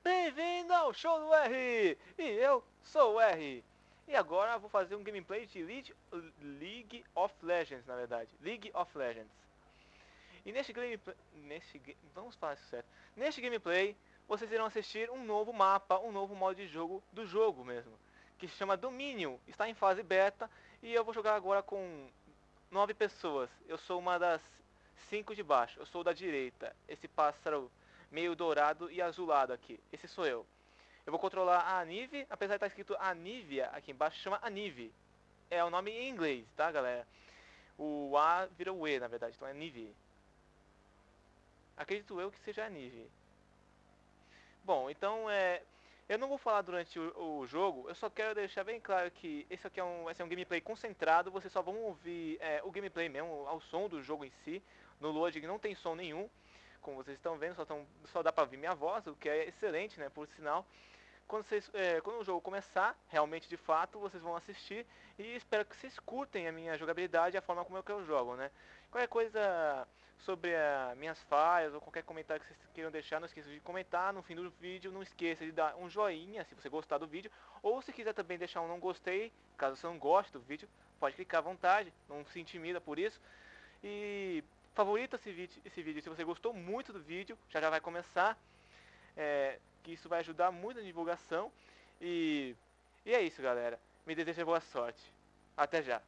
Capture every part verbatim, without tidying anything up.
Bem-vindo ao show do R! E eu sou o R. E agora vou fazer um gameplay de League, League of Legends, na verdade. League of Legends. E neste gameplay... Neste, vamos falar isso certo. Neste gameplay, vocês irão assistir um novo mapa, um novo modo de jogo do jogo mesmo. Que se chama Dominion. Está em fase beta e eu vou jogar agora com nove pessoas. Eu sou uma das cinco de baixo. Eu sou da direita. Esse pássaro meio dourado e azulado aqui. Esse sou eu. Eu vou controlar a Anivia, apesar de estar escrito Anivia aqui embaixo, chama Anivia. É o nome em inglês, tá, galera? O A vira o E, na verdade, então é Anivia. Acredito eu que seja Anivia. Bom, então é... eu não vou falar durante o, o jogo, eu só quero deixar bem claro que esse aqui é um, vai ser um gameplay concentrado, vocês só vão ouvir é, o gameplay mesmo, ao som do jogo em si. No loading não tem som nenhum. Como vocês estão vendo, só, tão, só dá pra ouvir minha voz, o que é excelente, né, por sinal. Quando, vocês, é, quando o jogo começar, realmente de fato, vocês vão assistir e espero que vocês curtem a minha jogabilidade e a forma como é que eu jogo, né. Qualquer coisa sobre as minhas falhas ou qualquer comentário que vocês queiram deixar, não esqueça de comentar no fim do vídeo, não esqueça de dar um joinha se você gostar do vídeo, ou se quiser também deixar um não gostei, caso você não goste do vídeo, pode clicar à vontade, não se intimida por isso. E... favorita esse vídeo, esse vídeo se você gostou muito do vídeo, já já vai começar, é, que isso vai ajudar muito na divulgação, e, e é isso, galera, me desejo boa sorte, até já.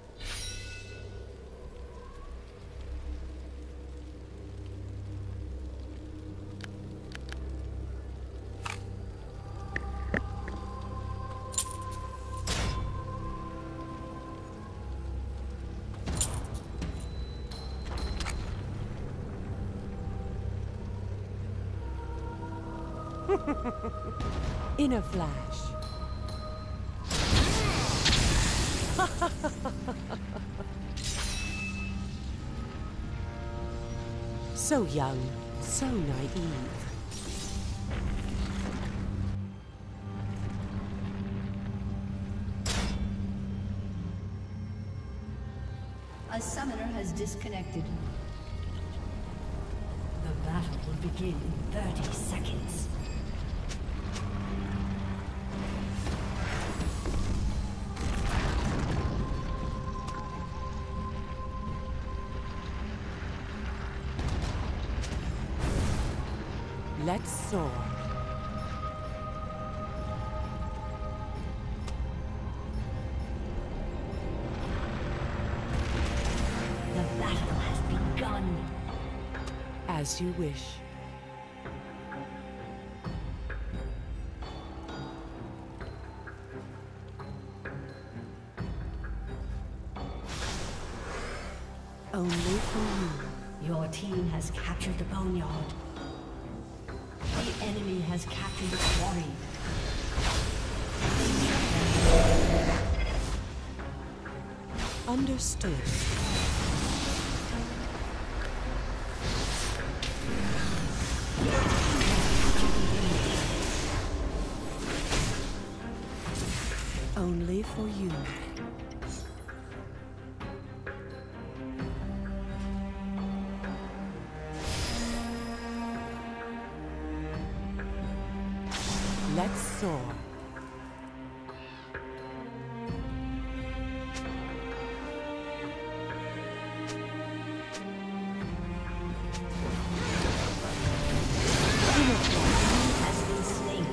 In a flash. So young, so naive. A summoner has disconnected. The battle will begin in thirty seconds. Let's soar. The battle has begun. As you wish. Only for you. Your team has captured the boneyard. The enemy has captured the quarry. Understood. Only for you. Let's soar. Has been slain.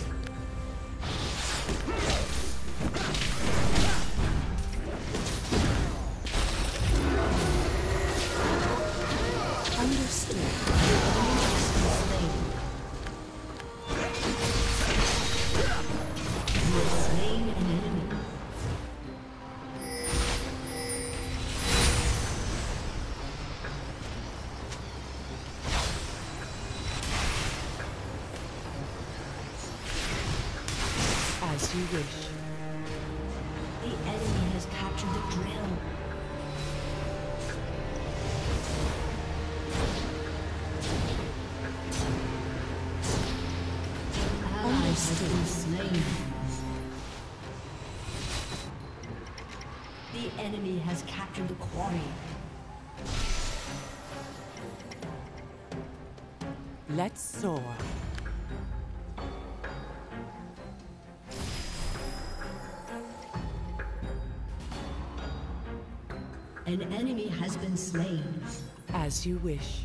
Understood. Slain an enemy. As you wish. The enemy has captured the drill. Allies have been slain. The enemy has captured the quarry. Let's soar. An enemy has been slain. As you wish.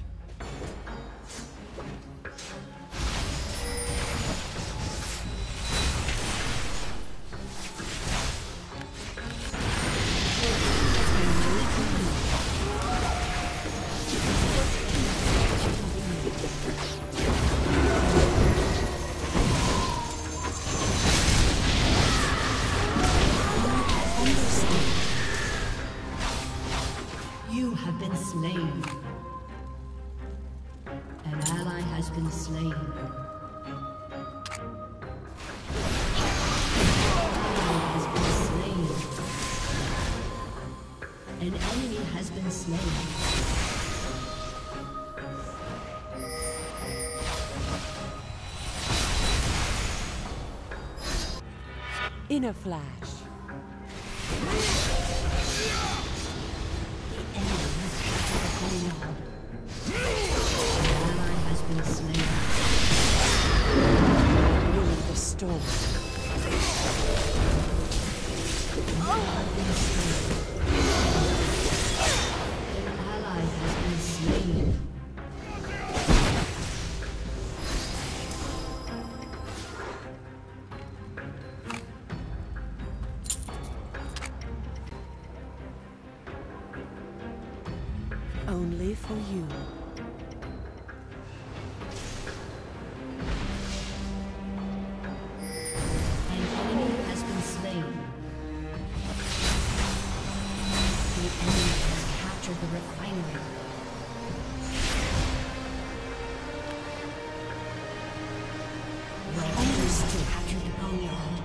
You have been slain. An ally has been slain. An ally has been slain. An enemy has been slain. In a flash. The storm. An ally has been slain. Only for you. An enemy has been slain. The enemy has captured the refinery. Your enemy has captured the boneyard.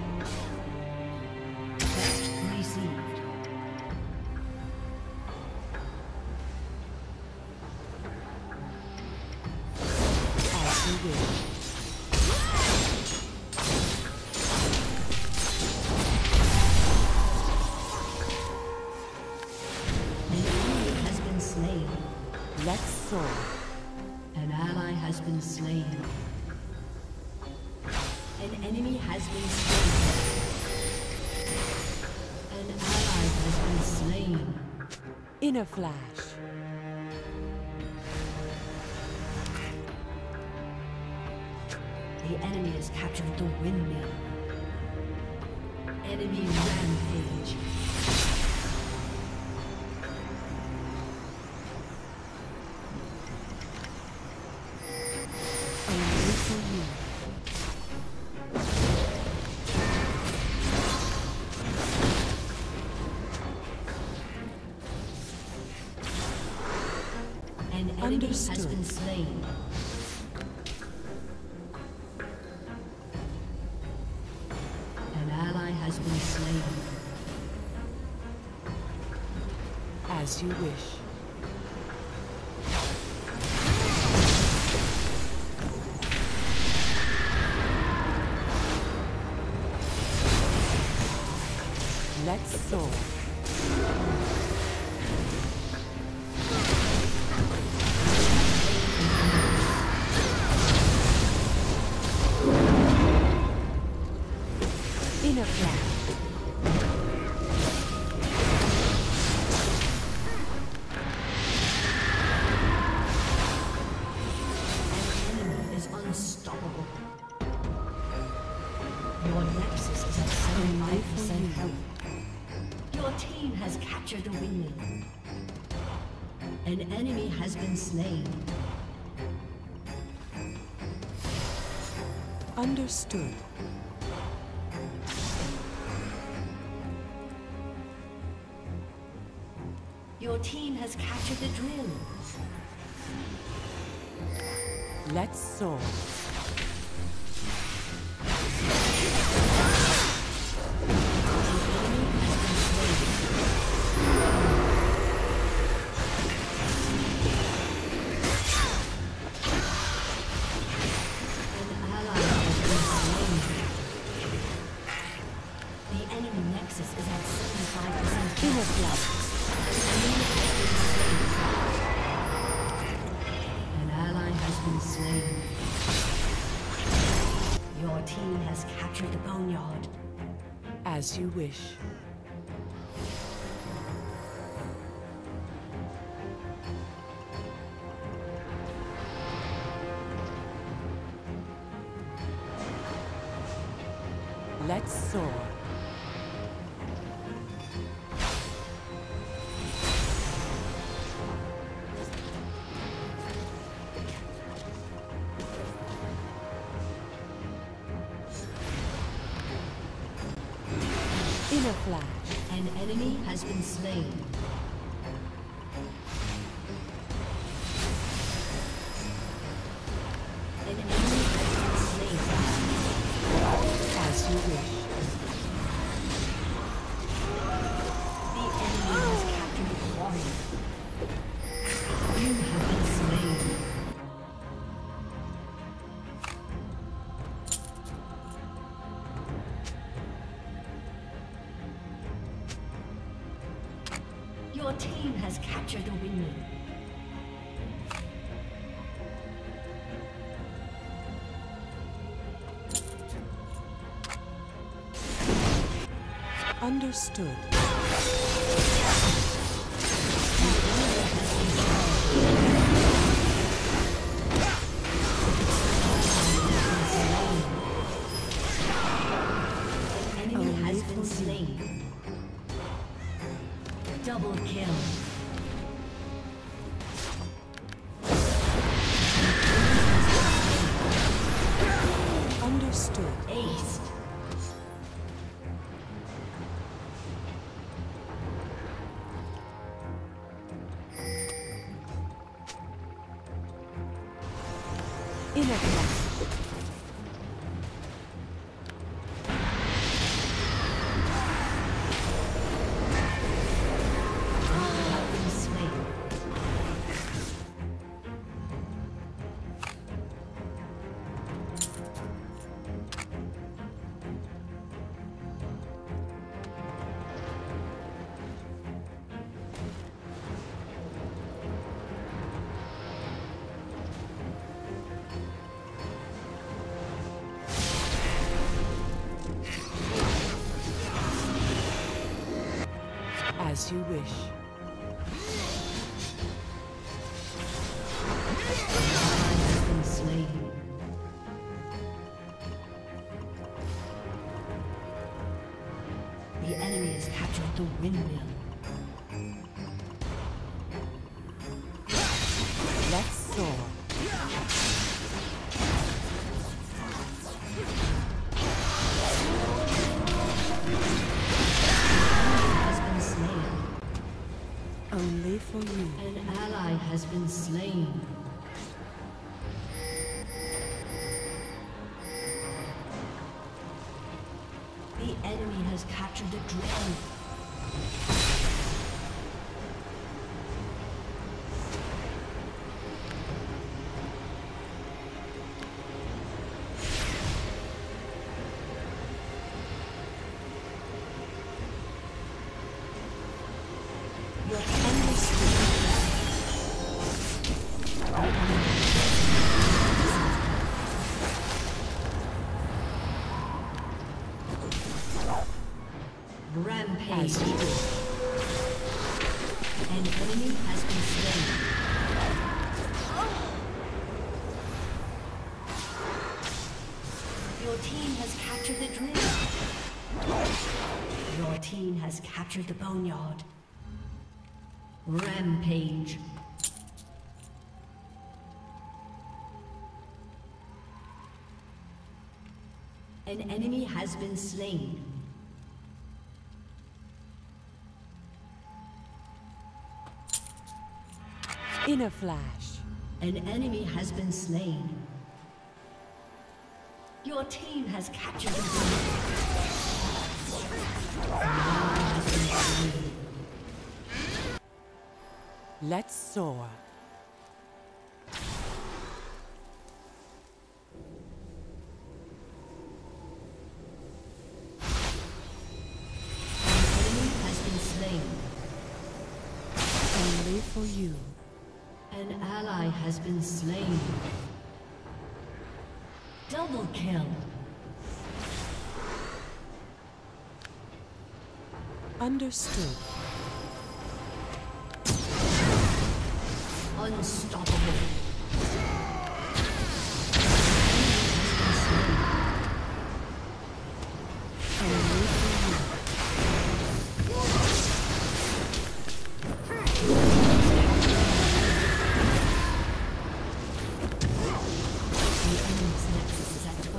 Best received. As you wish. An enemy has been slain. Let's soar. An ally has been slain. An enemy has been slain. An ally has been slain. In a flash. The enemy has captured the windmill. Enemy rampage. Only for you. An enemy has Understood. been slain. An ally has been slain. As you wish. Let's soar. In a flash. An enemy is unstoppable. Your nexus is at seventy-five percent health. Your team has captured the windmill. An enemy has been slain. Understood. Your team has captured the drill. Let's soar. An ally has been slain. The enemy nexus is at seventy-five percent. In a flash. An ally has been slain. Your team has captured the boneyard. As you wish. Let's soar. In a flash. An enemy has been slain. An enemy has been slain. As you wish. The enemy has captured the warrior. You have been slain. Your team has captured the windmill. Understood. An enemy has been slain. Double kill. Understood. Aced. In a flash. As you wish. Has been slain. The enemy has captured the windmill. Let's soar. Only for you. An ally has been slain. The enemy has captured the dragon. Rampage. An enemy has been slain. Your team has captured the drill. Your team has captured the boneyard. Rampage. An enemy has been slain. In a flash. An enemy has been slain. Your team has captured the win. Let's soar. An enemy has been slain. Only for you. An ally has been slain. Double kill. Understood. Unstoppable.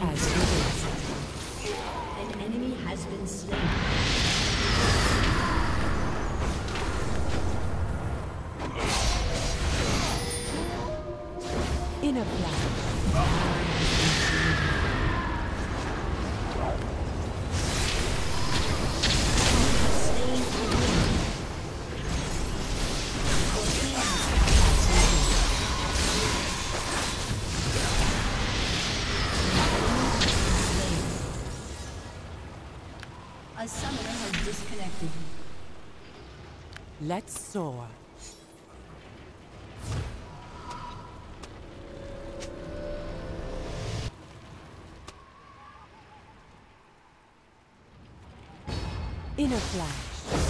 as you wish. An enemy has been slain. In a flash. A summoner has disconnected. Let's soar. In a flash.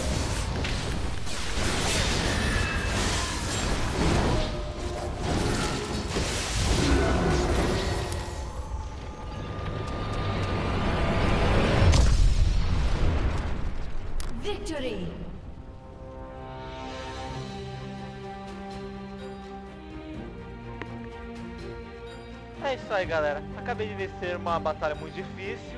Victory! É isso aí, galera. Acabei de vencer uma batalha muito difícil.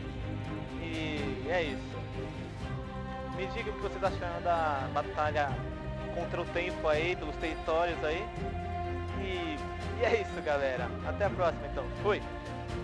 E é isso. Me digam o que vocês acharam da batalha contra o tempo aí, pelos territórios aí. E, e é isso, galera. Até a próxima, então. Fui!